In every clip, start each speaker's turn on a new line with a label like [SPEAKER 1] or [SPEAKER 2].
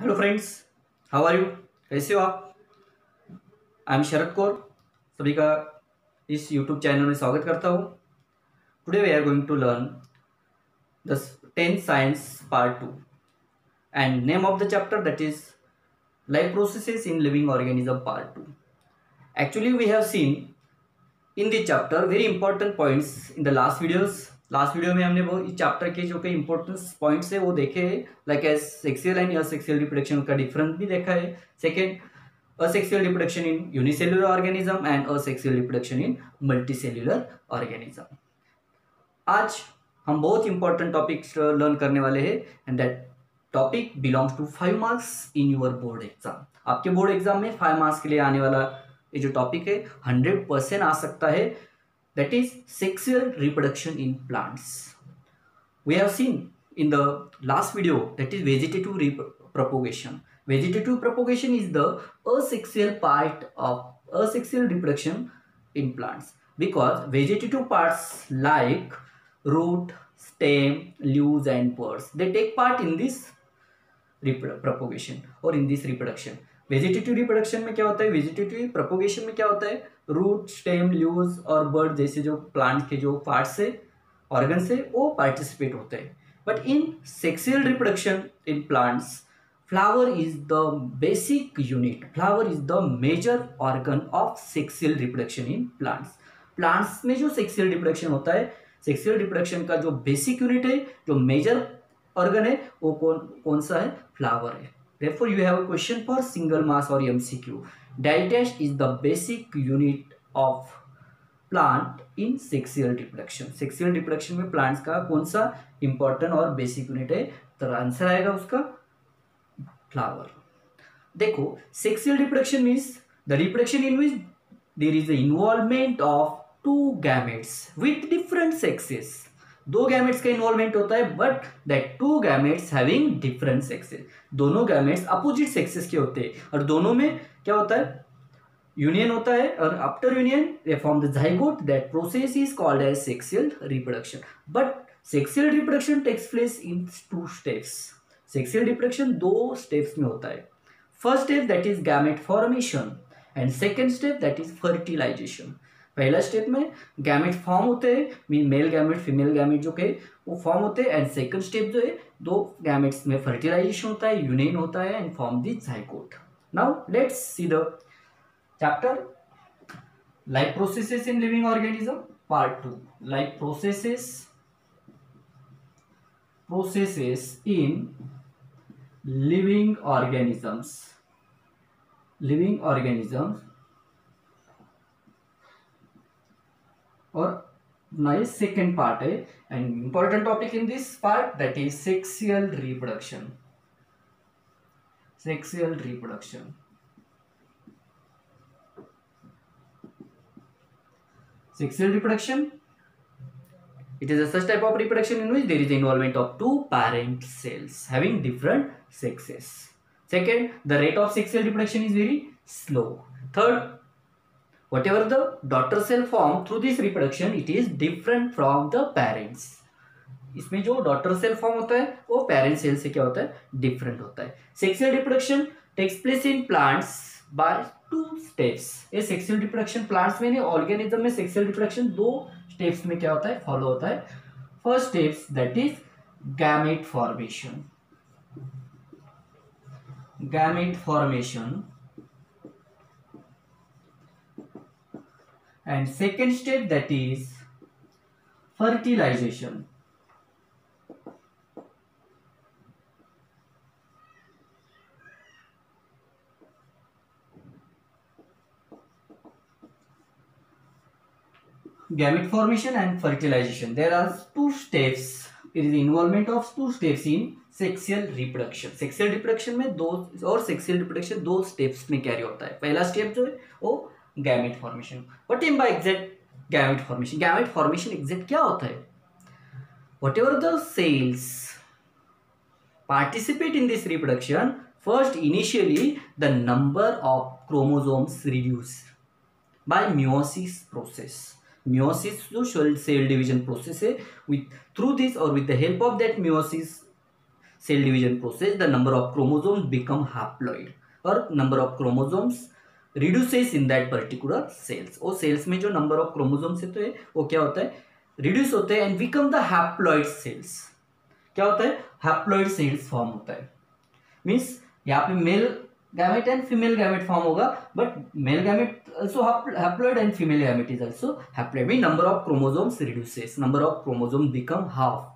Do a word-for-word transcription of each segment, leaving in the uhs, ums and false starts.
[SPEAKER 1] Hello friends, how are you? कैसे हो आप? आई एम शरद कौर, सभी का इस यूट्यूब चैनल में स्वागत करता हूँ। Today we are going to learn the tenth science part two and name of the chapter that is life processes in living organism part two. Actually, we have seen in the chapter very important points in the last videos. Last video में हमने वो इस chapter के जो कई importance points है वो देखे हैं, like as sexual and asexual reproduction का डिफरेंस भी देखा है. Second, asexual reproduction in unicellular organism and asexual reproduction in multicellular organism. आज हम बहुत इंपॉर्टेंट टॉपिक लर्न करने वाले हैं and that topic belongs to five marks in your board exam. आपके बोर्ड एग्जाम में फाइव मार्क्स के लिए आने वाला ये जो टॉपिक है हंड्रेड परसेंट आ सकता है. That is sexual reproduction in plants. We have seen in the last video that is vegetative propagation. Vegetative propagation is the asexual part of asexual reproduction in plants because vegetative parts like root, stem, leaves and buds they take part in this propagation or in this reproduction. Vegetative reproduction में क्या होता है? Vegetative propagation में क्या होता है? root, stem, leaves और bud जैसे जो plant के जो parts है, organs है, वो participate होते हैं. But in sexual reproduction in plants, flower is the basic unit. Flower is the major organ of sexual reproduction in plants. Plants में जो sexual reproduction होता है, sexual reproduction का जो basic unit है, जो major organ है, वो कौन कौन सा है? Flower है. Therefore, you have a question for single mass or M C Q. Diatast is the basic unit of plant in sexual reproduction. Sexual reproduction में plants का कौन सा important और basic unit है? तो आंसर आएगा उसका फ्लावर. देखो, sexual reproduction means the reproduction in which there is the involvement of two gametes with different sexes. दो गैमेट्स का इन्वॉल्वमेंट होता है but that two gametes having different sexes. दोनों गैमेट्स अपोजिट सेक्सेस के होते हैं और दोनों में क्या होता है? यूनियन होता है और after union they form the zygote. That process is called as sexual reproduction. But sexual reproduction takes place in two steps. Sexual reproduction दो स्टेप्स में होता है. First step that is gamete formation and second step that is fertilization. पहला step में gamete form होते हैं, mean male gamete female gamete जो के वो फॉर्म होते हैं एंड सेकेंड स्टेप जो है दो गैमेट्स में फर्टिलाइजेशन होता है, यूनियन होता है and form the zygote. Now let's see the chapter life processes in living organism part two. Life processes processes in living organisms. Living organisms और नाइस सेकेंड पार्ट है and important topic in this part that is sexual reproduction. Sexual reproduction. Sexual reproduction, it is a such type of reproduction in which there is involvement of two parent cells having different sexes. Second, the rate of sexual reproduction is very slow. Third, whatever the daughter cell form through this reproduction, it is different from the parents. इसमें जो daughter cell form होता है वो parent cell से क्या होता है? different होता है. Sexual reproduction takes place in plants by two steps. ये sexual reproduction plants में नहीं, organism में sexual reproduction दो स्टेप्स में क्या होता है? फॉलो होता है. First steps that is gamete formation. Gamete formation and second step that is fertilization. Gamete formation and fertilization. There are two steps. It is the involvement of two steps in sexual reproduction. Sexual reproduction में दो और sexual reproduction दो steps में carry होता है. पहला step जो है वो gamete formation. What mean by exact gamete formation? Gamete formation exact क्या होता है? Whatever the cells participate in this reproduction, first initially the number of chromosomes reduce by meiosis process. Meiosis जो सेल डिवीजन प्रोसेस है, with through this और with the help of that meiosis cell division process, the number of chromosomes become haploid और number of chromosomes reduces in that particular cells. वो cells में जो number of chromosomes है तो है वो क्या होता है reduce होते हैं and become the haploid cells. क्या होता है haploid cells form होता है. Means यहाँ पे male gamete and female gamete form होगा, but male gamete also haploid and female gamete is also haploid. Means number of chromosomes reduces, number of chromosomes become half.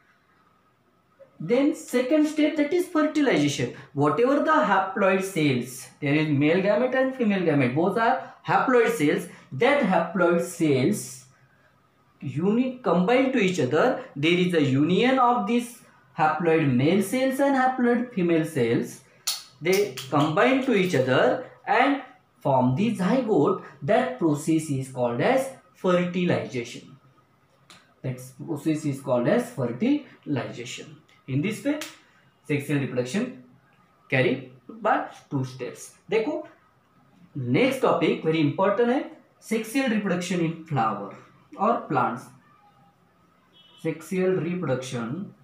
[SPEAKER 1] Then second step, that is fertilization. Whatever the haploid cells, there is male gamete and female gamete, both are haploid cells. That haploid cells uni combine to each other. There is a union of these haploid male cells and haploid female cells. They combine to each other and form the zygote. That process is called as fertilization. That process is called as fertilization. In this way, sexual reproduction carry by two steps. देखो next topic very important है sexual reproduction in flower or plants. Sexual reproduction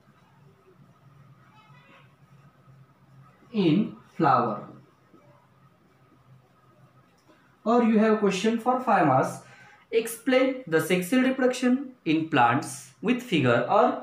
[SPEAKER 1] in flower. Or you have a question for five marks. Explain the sexual reproduction in plants with figure or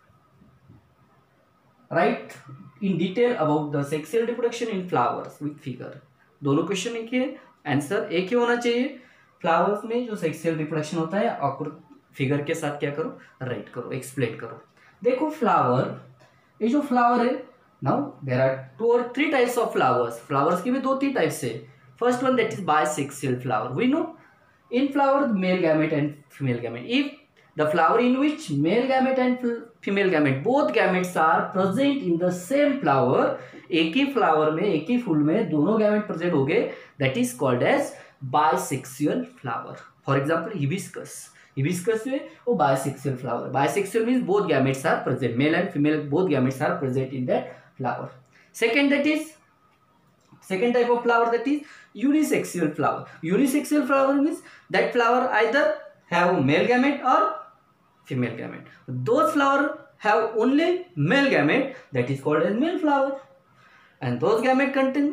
[SPEAKER 1] write in detail about the sexual reproduction in flowers with figure. दोनों question एक ही है, answer एक ही होना चाहिए. Flowers में जो sexual reproduction होता है और फिगर के साथ क्या करो राइट करो एक्सप्लेन करो. देखो फ्लावर, ये जो फ्लावर है नाउ देयर आर टू और three types of flowers. Flowers की भी दो तीन टाइप्स है. First one that is bisexual flower. We know in flower male gamete and female gamete. If the flower in which male gamete and female gamete both gametes are present in the same flower, एक ही flower में एक ही फूल में दोनों gamete present हो गए, that is called as bisexual flower. For example, hibiscus. Hibiscus में वो bisexual flower. Bisexual means both gametes are present, male and female both gametes are present in that flower. Second, that is second type of flower, that is unisexual flower. Unisexual flower means that flower either have male gamete or female gamete. Those flower have only male gamete, that is called as male flower, and those gamete contain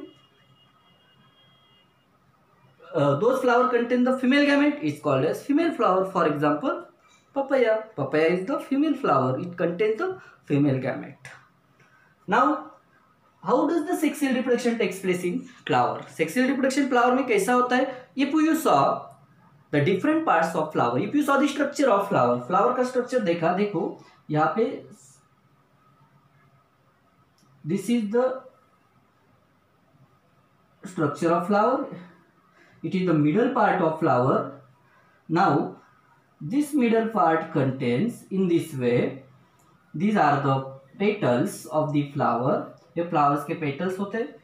[SPEAKER 1] uh, those flower contain the female gamete is called as female flower. For example, papaya. Papaya is the female flower. It contains the female gamete. Now, how does the sexual reproduction takes place in flower? Sexual reproduction flower में कैसा होता है? If you saw the different parts of flower, if you saw the structure of flower, flower का structure देखा, देखो यहाँ पे this is the structure of flower. It is the middle part of flower. Now this middle part contains in this way. These are the petals of the flower. ये flowers के petals होते हैं.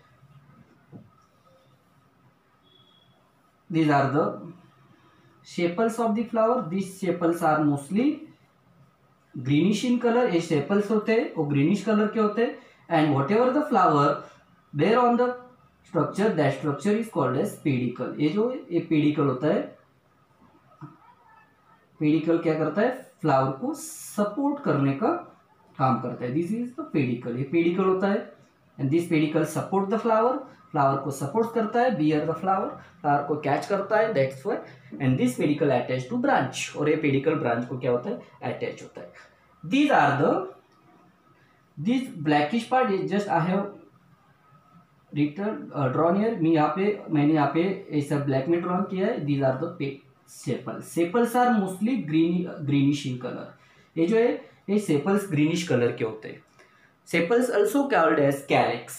[SPEAKER 1] These are the sepals of the flower. These sepals are mostly greenish in color. ये sepals होते हैं वो greenish color के होते हैं. And whatever the flower there on the structure, that structure is called as pedicle. ये जो ये pedicle होता है, pedicle क्या करता है फ्लावर को सपोर्ट करने का काम करता है. This is the pedicle. ये पेडिकल होता है and this pedicle support the flower. Flower को सपोर्ट करता है, बियर द फ्लावर, फ्लावर को कैच करता है, that's why. And this pedicle attach to branch, और ये पेडिकल ब्रांच को क्या होता है अटैच होता है. These are the this blackish part is just I have written drawn here. मैं यहाँ पे मैंने यहाँ पे ऐसा ब्लैक में ड्रॉन किया है. These are the sepals. Sepals are mostly green greenish in colour. ये जो है ये सेपल्स ग्रीनिश कलर के होते हैं. Sepals also called as calyx.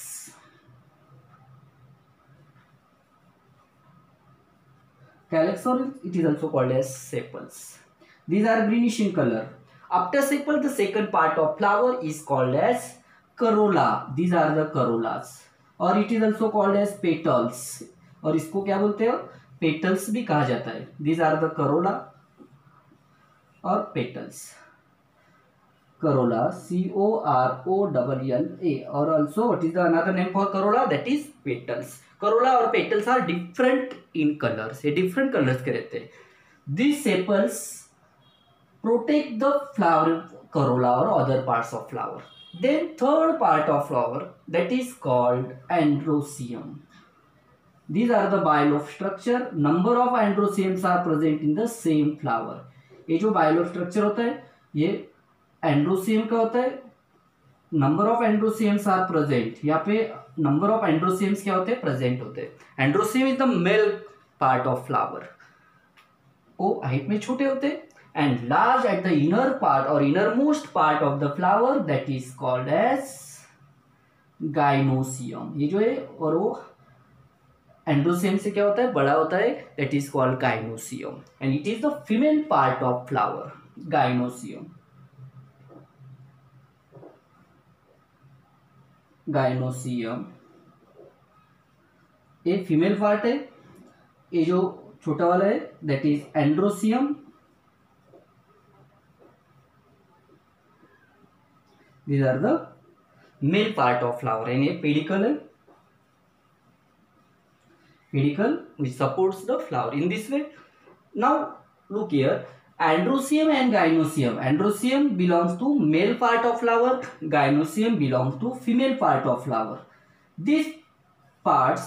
[SPEAKER 1] Calyx or it is also called as sepals. These are greenish in color. After sepal, the second part of flower is called as corolla. These are the corollas. और it is also called as petals. और इसको क्या बोलते हो petals भी कहा जाता है. These are the corolla और petals. Corolla, C O R O L L A, or also what is the another name for corolla? That is petals. Corolla और petals are different in colors. ये different colors के रहते हैं. These sepals protect the flower corolla or other parts of flower. Then third part of flower, that is called androecium. These are the bile of structure. Number of androeciums are present in the same flower. ये जो bile of structure होता है ये androecium का होता है. Number of androeciums are present. यहाँ पे नंबर ऑफ एंड्रोसियम्स क्या होते हैं? प्रेजेंट होते हैं. Androecium is the male part of flower. वो हाइट में छोटे होते हैं and large at the inner part और inner most part of the flower, that is called as gynoecium. ये जो है और वो एंड्रोसियम से क्या होता है? बड़ा होता है. That is called gynoecium and it is the female part of flower. Gynoecium gynoecium ये फीमेल पार्ट है. ये जो छोटा वाला है that is androecium. These are the male part of flower and ये पेडिकल है. Pedicle which supports the flower in this way. Now look here, androecium and gynoecium. Androecium belongs to male part of flower, gynoecium belongs to female part of flower. These parts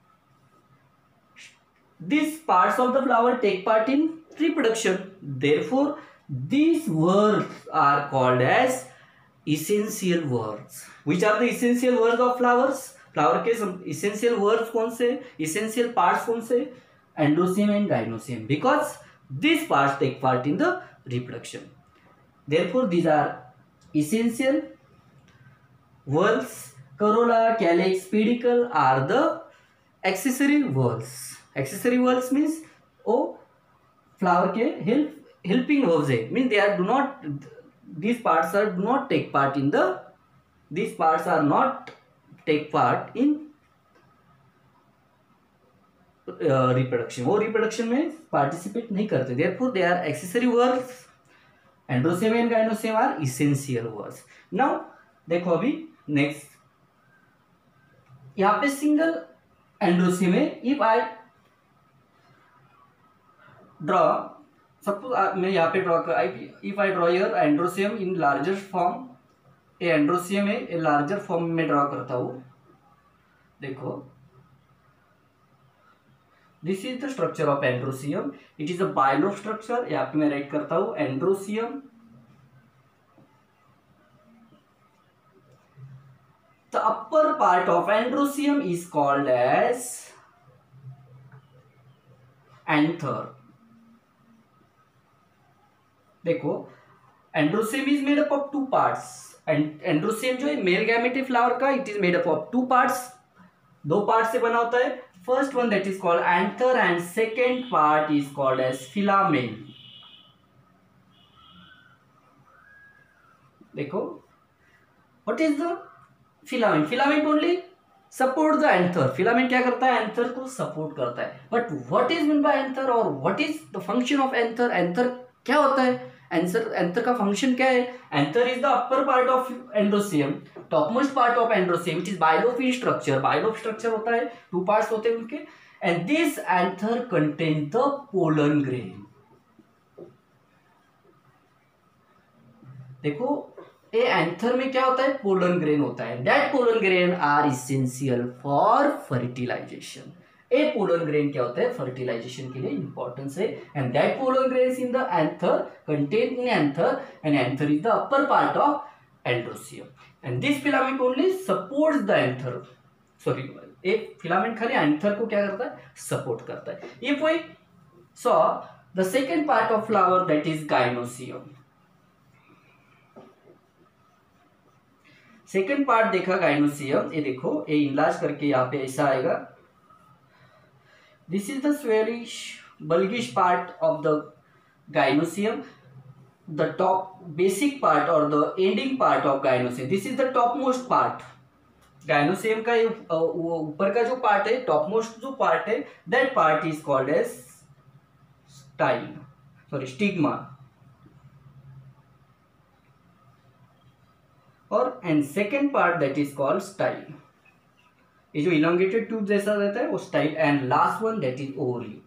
[SPEAKER 1] these parts of the flower take part in reproduction. Therefore these words are called as essential words. Which are the essential words of flowers? Flower के essential words कौन से? Essential parts कौन से? Androecium and gynoecium, because this parts take part in the reproduction. Therefore these are essential words. Corolla, calyx, pedicle are the accessory words. Accessory words means oh flower के help helping verbs है. Mean they are do not these parts are do not take part in the these parts are not take part in uh, reproduction. वो reproduction में participate नहीं करते. Therefore they are accessory words. Androecium and gynoecium are essential words. Now देखो अभी next यहाँ पे single androecium है. If I draw, suppose मैं यहाँ पे draw कर, if I draw here androecium in larger form, ये एंड्रोसियम है, ये लार्जर फॉर्म में ड्रॉ करता हूं. देखो this is the structure of androecium. It is a bilobed structure. यहाँ पे मैं राइट करता हूं androecium. The upper part of androecium is called as anther. देखो androecium is made up of two parts. And androecium जो है male gamete है flower का. It is made up of two parts. दो पार्ट से बना होता है. First one that is called anther and second part is called as filament. देखो what is the filament? Filament only support the anther. Filament क्या करता है? Anther को सपोर्ट करता है. But what is mean by anther और what is the function of anther? Anther क्या होता है? एंथर एंथर का फंक्शन क्या है? Anther is the upper part of androecium, top most part of androecium. It is bilobed in structure. Bilobed structure होता है, two parts होते हैं उनके. And this anther contain the pollen grain. देखो ये एंथर में क्या होता है? पोलन ग्रेन होता है. That pollen grain are essential for fertilization. A pollen grain क्या होता है? फर्टिलाइजेशन के लिए इंपॉर्टेंस है. And that pollen grains in the anther contain in anther and anther is the upper part of androecium. And this filament only supports the anther. Sorry एक filament खाली anther को क्या करता है? सपोर्ट करता है. If we saw the second part of flower that is gynoecium. Second part देखा gynoecium. ये देखो ये इनलार्ज करके यहाँ पे ऐसा आएगा. This is the swellish, bulgish part of the gynoecium. The top basic part or the ending part of gynoecium. This is the topmost part. Gynoecium का ऊपर का जो पार्ट है, topmost जो पार्ट है, that part is called as style. Sorry, stigma. और and second part that is called style. ये जो इलोंगेटेड ट्यूब जैसा रहता है वो style. And last one that is ovary.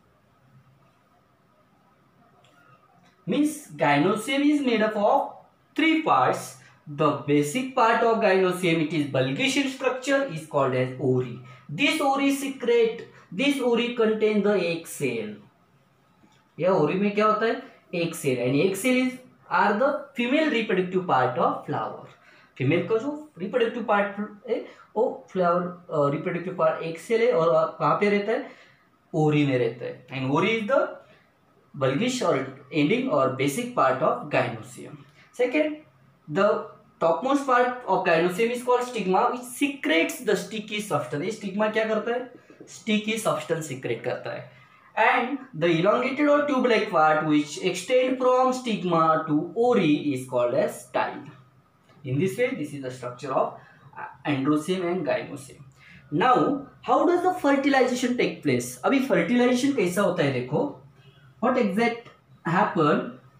[SPEAKER 1] Means gynoecium is made up of three parts. the basic part of gynosium, it is bulkish in structure, is called as ovary. This ovary secrete, this ovary contain the egg cell. यह ovary में क्या होता है? egg cell. And egg cell is are the female reproductive part of flower. Female का जो reproductive part है वो flower reproductive part egg cell है, और कहाँ पे रहता है? ओरी में रहता है. And ovary is the bulkish or ending or basic part of gynosium. Second, the topmost part of gynosium is called stigma, which secretes the sticky substance. ये stigma क्या करता है? Sticky substance secrete करता है. And the elongated or tube-like part which extend from stigma to ovary is called as style. In this way, this is the structure of androcium and gynosium. Now, how does the fertilization take place? अभी fertilization कैसा होता है देखो. What exact happen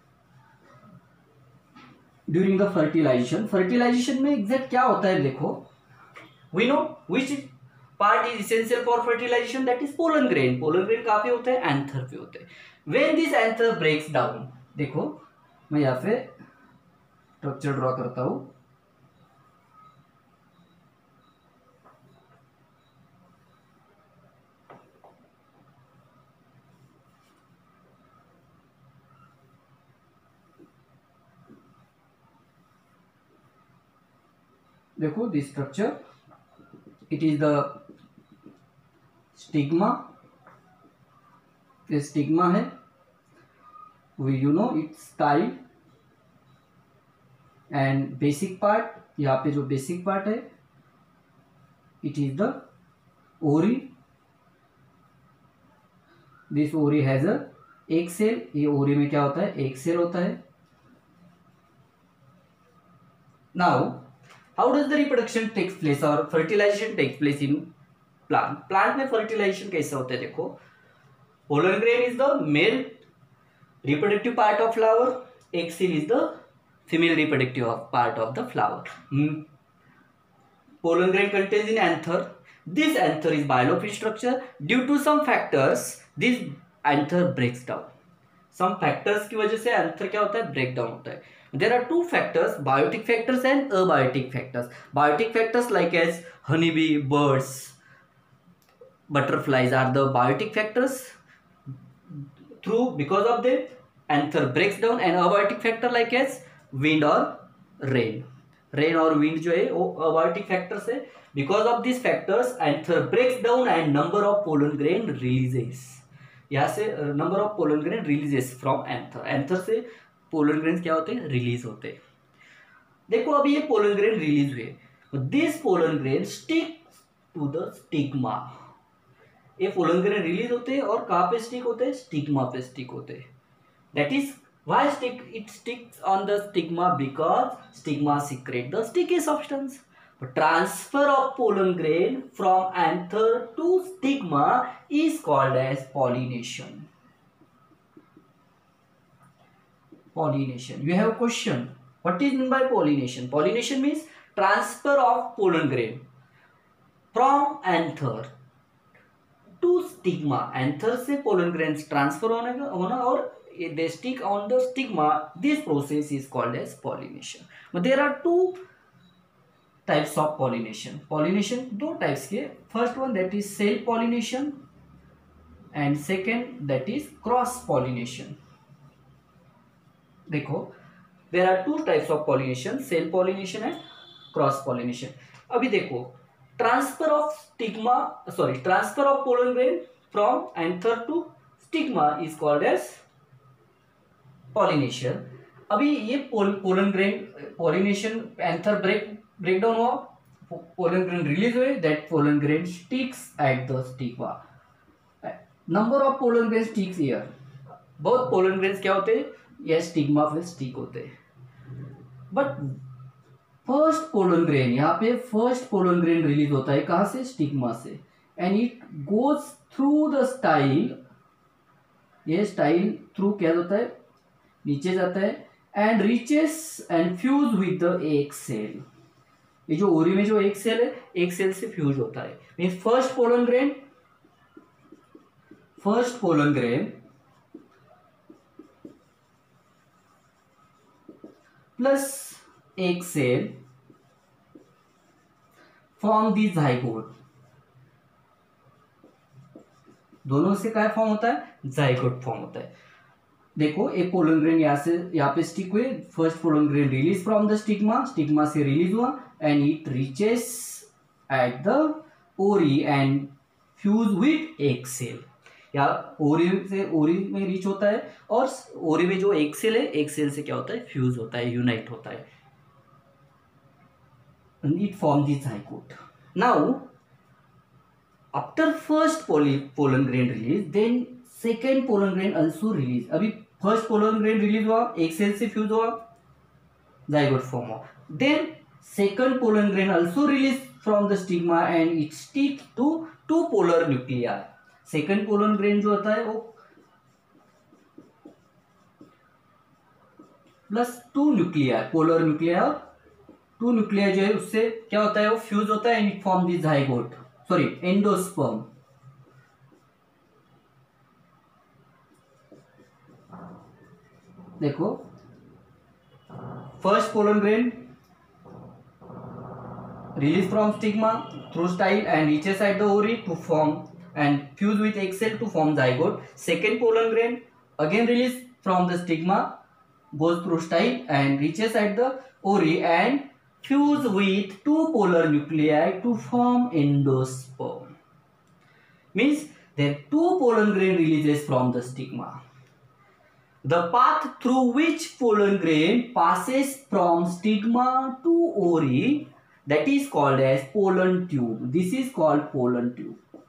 [SPEAKER 1] during the fertilization? Fertilization में exact क्या होता है देखो. We know which part is essential for fertilization, that is pollen grain. Pollen grain कहाँ पे होते हैं? Anther पे होते हैं. When this anther breaks down, देखो मैं यहाँ पे स्ट्रक्चर ड्रॉ करता हूँ. देखो this structure, it is the stigma. ये स्टिग्मा है, we you know it's style. And basic part, यहाँ पे जो बेसिक पार्ट है it is the ovary. This ovary has a egg cell. ये ओरी में क्या होता है? एग सेल होता है. Now how does the reproduction takes place or fertilization takes place in plant? Plant में fertilization कैसे होता है देखो. pollen grain is the male reproductive part of flower. egg cell is the female reproductive part of the flower. hmm. pollen grain contains in anther. This anther is bilophid structure. Due to some factors this anther breaks down. some factors की वजह से anther क्या होता है? break down होता है. There are two factors, biotic factors and abiotic factors. Biotic factors like as honeybee, birds, butterflies are the biotic factors. Through because of them, anther breaks down. And abiotic factor like as wind or rain. Rain or wind जो है वो abiotic factors है. Because of these factors, anther breaks down and number of pollen grain releases. यहाँ से number of pollen grain releases from anther. Anther से pollen grain क्या होते हैं? रिलीज होते हैं. देखो अभी ये पोलन ग्रेन रिलीज हुए. This pollen grain stick to the stigma. ये पोलन ग्रेन रिलीज होते हैं और कहाँ पे स्टिक होते हैं? स्टिग्मा पे स्टिक होते हैं. That is why stick it sticks on the stigma, because stigma secrete the sticky substance. Transfer of pollen grain from anther to stigma is called as pollination. Pollination. You have a question. What is meant by pollination? Pollination means transfer of pollen grain from anther to stigma. Anther से pollen grains transfer होने का होना और they stick on the stigma. This process is called as pollination. But there are two types of pollination. Pollination दो types के. First one that is self pollination and second that is cross pollination. देखो there are two types of pollination, self pollination and cross pollination. अभी देखो transfer of stigma sorry transfer of pollen grain from anther to stigma is called as pollination. अभी ये pollen grain pollination anther break break down हुआ, pollen grain release हुए, that pollen grain sticks at the stigma. Number of pollen grain sticks here. बहुत pollen grains क्या होते हैं? यह stigma पे स्टिक होते हैं. बट फर्स्ट पोलन ग्रेन, यहाँ पे फर्स्ट पोलन ग्रेन रिलीज होता है कहाँ से? स्टिग्मा से. And it goes through the style. ये स्टाइल थ्रू क्या होता है? नीचे जाता है and reaches and fuse with the egg cell. ये जो ओरी में जो एग सेल है, एग सेल से फ्यूज होता है. Means first pollen grain first pollen grain plus एक सेल फॉर्म दी जाइगोट, दोनों से क्या फॉर्म होता है, जाइगोट फॉर्म होता है। देखो एक पोलन ग्रेन यहाँ से यहाँ पे स्टिक हुए, first pollen grain release from the stigma, stigma से रिलीज हुआ and it reaches at the ovary and fuse with egg cell, या ओरी से ओरी में रीच होता है और ओरी में जो एग सेल है, एग सेल से क्या होता है, फ्यूज होता है, यूनाइट होता है, it form the zygote. Now after first pollen grain release then second pollen grain also release. अभी फर्स्ट पोलन ग्रेन रिलीज हुआ, एक सेल से फ्यूज हुआ, जाइगोट फॉर्म हुआ, then second pollen grain also release from the stigma and it stick to two polar nuclear. Second pollen grain जो होता है वो plus two nuclear, polar nuclear, two nuclear जो है उससे क्या होता है, वो फ्यूज होता है and it form the zygote, sorry endosperm. देखो first pollen grain release from stigma through style and reaches at the ovary to form and fuse with egg cell to form zygote. Second pollen grain again release from the stigma, goes through style and reaches at the ovary and fuse with two polar nuclei to form endosperm. Means there are two pollen grain releases from the stigma. The path through which pollen grain passes from stigma to ovary, that is called as pollen tube. This is called pollen tube.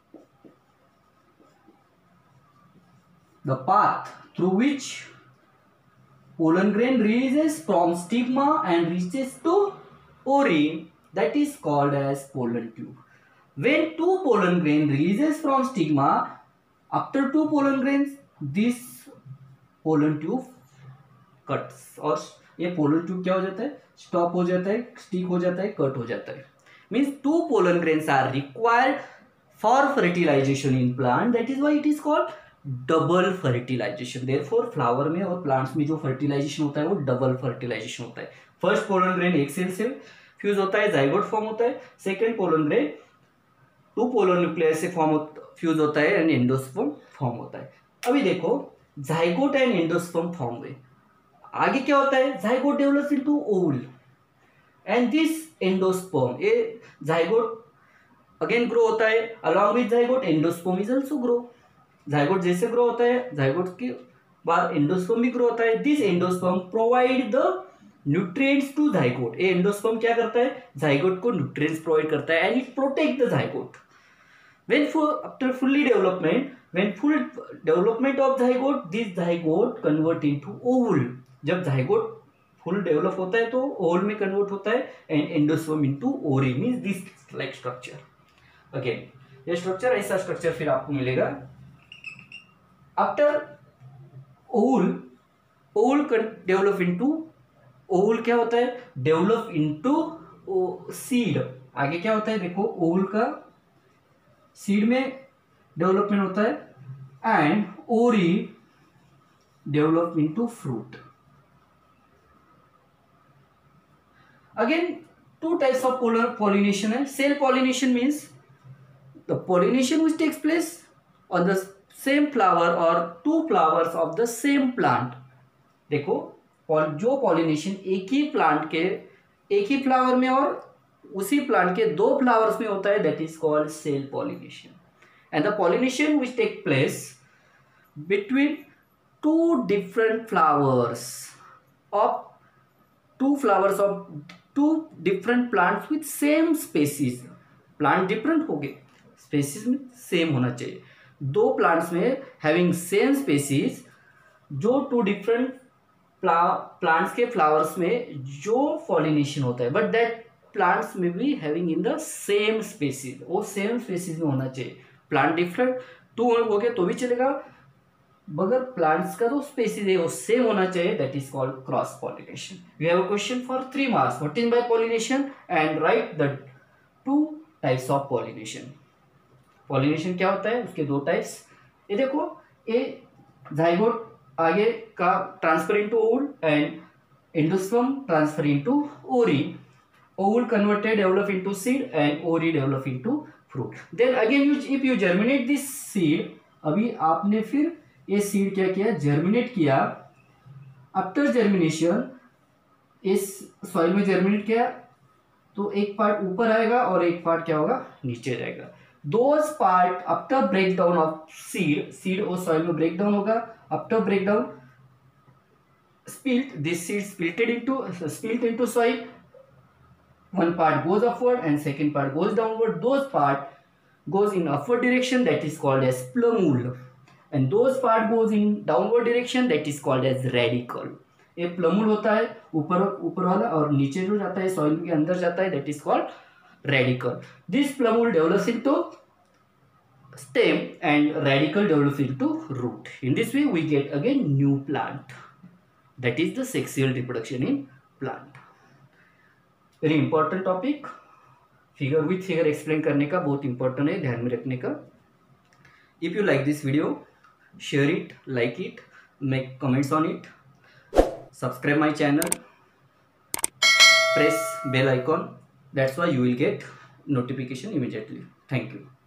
[SPEAKER 1] The path through which pollen grain releases from stigma and reaches to ovary, that is called as pollen tube. When two pollen grain releases from stigma, after two pollen grains, this pollen tube cuts, और ये pollen tube क्या हो जाता है, stop हो जाता है, stick हो जाता है, कट हो जाता है। Means two pollen grains are required for fertilization in plant, that is why it is called double fertilization. Therefore flower में और प्लांट्स में जो फर्टिलाइजेशन होता है वो डबल फर्टिलाइजेशन होता है। फर्स्ट पोलन ग्रेन एक सेल से फ्यूज होता है, जाइगोट फॉर्म होता है, second pollen grain two polar nuclear से फॉर्म फ्यूज होता है एंड एंडोस्पर्म फॉर्म होता है। अभी देखो जाइगोट एंड एंडोस्पर्म फॉर्म हुए, आगे क्या होता है, zygote develops into ovule and this endosperm, ये जाइगोट अगेन ग्रो होता है, along with zygote endosperm is also grow. Zygote जैसे ग्रो होता है, जाइगोट के बाद एंडोस्पर्म भी ग्रो होता है। This endosperm provide the nutrients to zygote, ये एंडोस्पर्म क्या करता है, जाइगोट को न्यूट्रिएंट्स प्रोवाइड करता है and it protect the zygote. When full, after fully development, when full development of zygote, this zygote convert into ovule. जब zygote full develop होता है तो ovule में convert होता है and endosperm into ovary, means this like structure. Again, ये structure ऐसा structure फिर आपको मिलेगा। After ovule, ovule develop into ovule क्या होता है, develop into seed। आगे क्या होता है देखो, ovule का सीड में डेवलपमेंट होता है and ovary develop into fruit. Again two types of polar pollination है। Self pollination means the pollination which takes place on the same flower or two flowers of the same plant. देखो जो pollination एक ही plant के एक ही flower में और उसी plant के दो फ्लावर्स में होता है, that is called self pollination. And the pollination which take place between two different flowers of two flowers of two different plants with same species. Plant different हो गए, स्पेसीज में सेम होना चाहिए। दो प्लांट्स में हैविंग सेम स्पेसीज, जो two different plants के flowers में जो पॉलिनेशन होता है, बट दैट प्लांट्स में भी having in the same species, वो सेम स्पेसीज में होना चाहिए। प्लांट डिफरेंट टू हो गया तो भी चलेगा, मगर प्लांट्स का जो स्पेसीज है वो सेम होना चाहिए, that is called cross pollination. We have a question for three marks, what is by pollination and write the two types of pollination. Pollination क्या होता है, उसके दो टाइप्स। ये देखो, ये जाइगोट आगे का transfer into ovule and endosperm transfer into ovary, ovule converted develop into seed and ovary develop into fruit. Then again you if you germinate this seed, अभी आपने फिर ये सीड क्या किया, जर्मिनेट किया. आफ्टर जर्मिनेशन इस सॉइल में germinate किया तो एक पार्ट ऊपर आएगा और एक पार्ट क्या होगा, नीचे जाएगा. Those part after break down of seed, seed और सॉइल में ब्रेक डाउन होगा. After break down spilt, this seed spilted into spilt into soil. One part goes upward and second part goes downward. Those part goes in upward direction, that is called as plumule, and those part goes in downward direction, that is called as radicle. ये प्लमूल होता है ऊपर ऊपर वाला, और नीचे जो जाता है सॉइल के अंदर जाता है, that is called radicle. This plumule develops into stem and radicle develops into root. In this way we get again new plant. That is the sexual reproduction in plant. Very important topic. Figure with figure explain करने का बहुत important है, ध्यान में रखने का. If you like this video, share it, like it, make comments on it, subscribe my channel, press bell icon. That's why you will get notification immediately. Thank you.